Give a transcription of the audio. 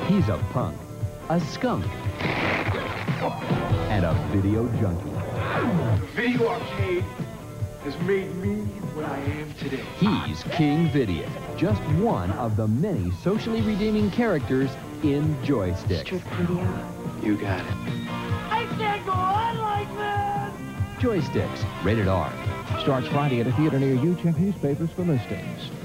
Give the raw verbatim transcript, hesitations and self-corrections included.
He's a punk, a skunk, and a video junkie. Video arcade has made me what I am today. He's King Video, just one of the many socially redeeming characters in Joysticks. Strip video. You got it. I can't go on like this! Joysticks, rated R. Starts Friday at a theater near you. Check newspapers for listings.